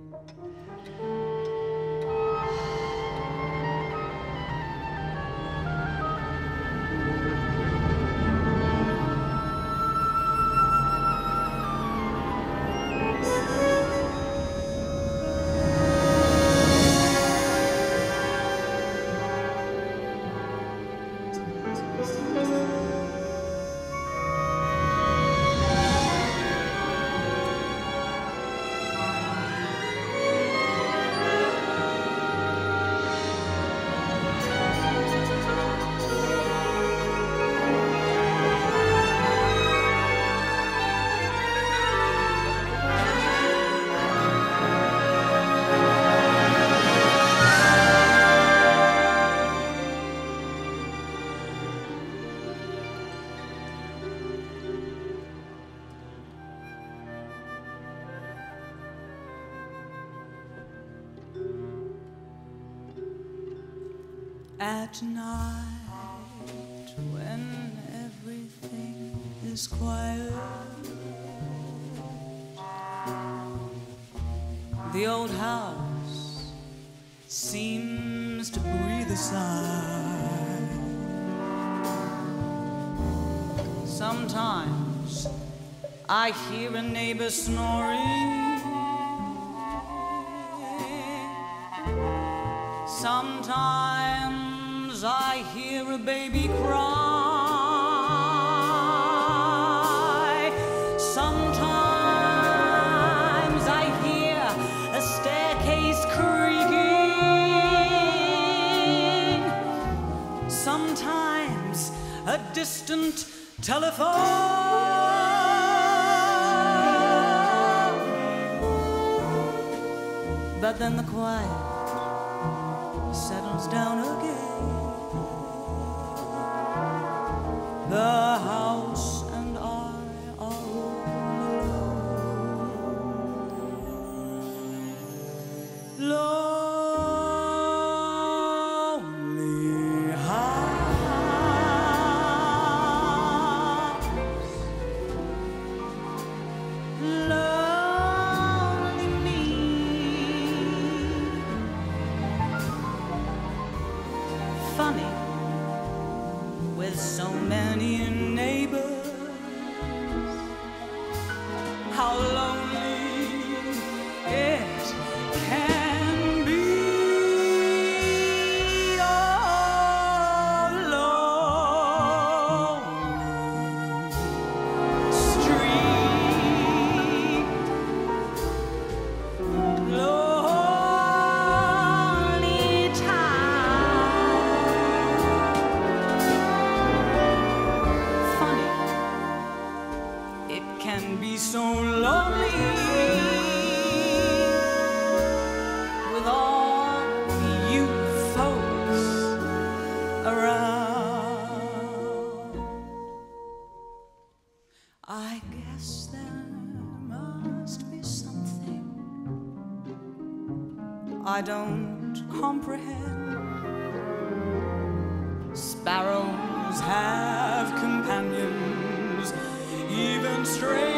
At night, when everything is quiet, the old house seems to breathe a sigh. Sometimes I hear a neighbor snoring. Sometimes I hear a baby cry. Sometimes I hear a staircase creaking. Sometimes a distant telephone. But then the quiet settles down again. The house and I are alone. Lonely house, lonely me. Funny, with so many neighbors, how lonely it can be. Oh, lonely street, lonely town. Funny, it can be so lonely with all you folks around. I guess there must be something I don't comprehend. Sparrows have companions, even strange.